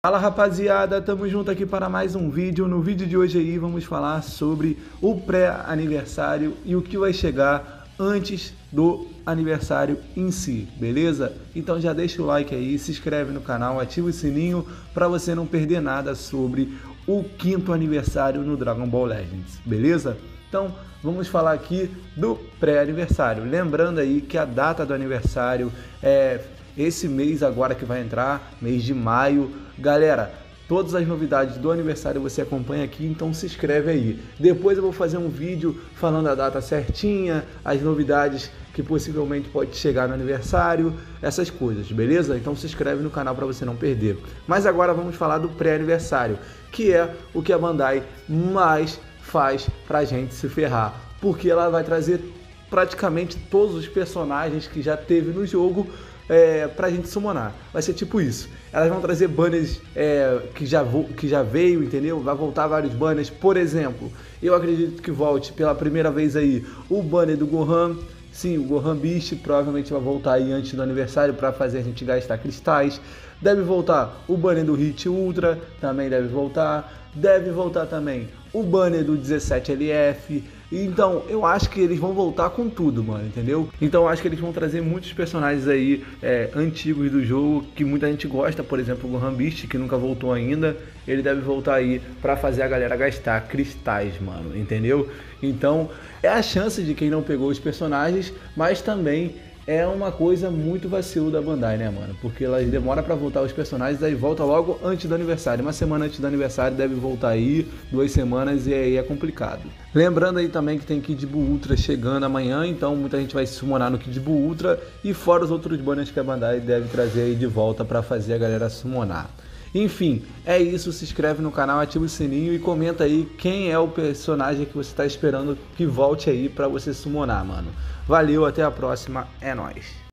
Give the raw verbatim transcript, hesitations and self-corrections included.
Fala rapaziada, tamo junto aqui para mais um vídeo. No vídeo de hoje aí vamos falar sobre o pré-aniversário e o que vai chegar antes do aniversário em si, beleza? Então já deixa o like aí, se inscreve no canal, ativa o sininho para você não perder nada sobre o quinto aniversário no Dragon Ball Legends, beleza? Então vamos falar aqui do pré-aniversário, lembrando aí que a data do aniversário é esse mês agora que vai entrar, mês de maio. Galera, todas as novidades do aniversário você acompanha aqui, então se inscreve aí. Depois eu vou fazer um vídeo falando a data certinha, as novidades que possivelmente pode chegar no aniversário, essas coisas, beleza? Então se inscreve no canal para você não perder. Mas agora vamos falar do pré-aniversário, que é o que a Bandai mais faz pra gente se ferrar, porque ela vai trazer praticamente todos os personagens que já teve no jogo É, pra gente summonar. Vai ser tipo isso. Elas vão trazer banners é, que, já que já veio, entendeu? Vai voltar vários banners. Por exemplo, eu acredito que volte pela primeira vez aí o banner do Gohan. Sim, o Gohan Beast provavelmente vai voltar aí antes do aniversário para fazer a gente gastar cristais. Deve voltar o banner do Hit Ultra, também deve voltar. Deve voltar também o banner do dezessete L F. Então, eu acho que eles vão voltar com tudo, mano, entendeu? Então, eu acho que eles vão trazer muitos personagens aí é, antigos do jogo, que muita gente gosta. Por exemplo, o Gohan Beast, que nunca voltou ainda. Ele deve voltar aí pra fazer a galera gastar cristais, mano, entendeu? Então, é a chance de quem não pegou os personagens, mas também é uma coisa muito vacilo da Bandai, né, mano? Porque ela demora pra voltar os personagens, aí volta logo antes do aniversário. Uma semana antes do aniversário deve voltar aí, duas semanas, e aí é complicado. Lembrando aí também que tem Kid Buu Ultra chegando amanhã, então muita gente vai se summonar no Kid Buu Ultra, e fora os outros banners que a Bandai deve trazer aí de volta pra fazer a galera summonar. Enfim, é isso, se inscreve no canal, ativa o sininho e comenta aí quem é o personagem que você está esperando que volte aí pra você summonar, mano. Valeu, até a próxima, é nóis!